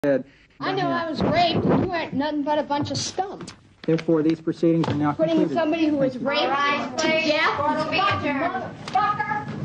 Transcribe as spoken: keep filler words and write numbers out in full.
I know I was raped, and you weren't nothing but a bunch of scum. Therefore, these proceedings are now Putting concluded. somebody who was raped Right, to death, please. you fucking motherfucker!